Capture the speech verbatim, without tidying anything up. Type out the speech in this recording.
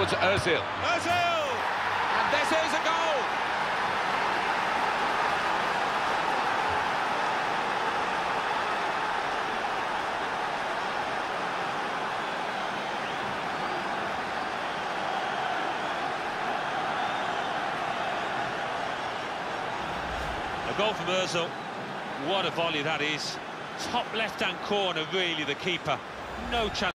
towards Ozil. Ozil! And this is a goal! A goal from Ozil. What a volley that is. Top left-hand corner, really, the keeper. No chance.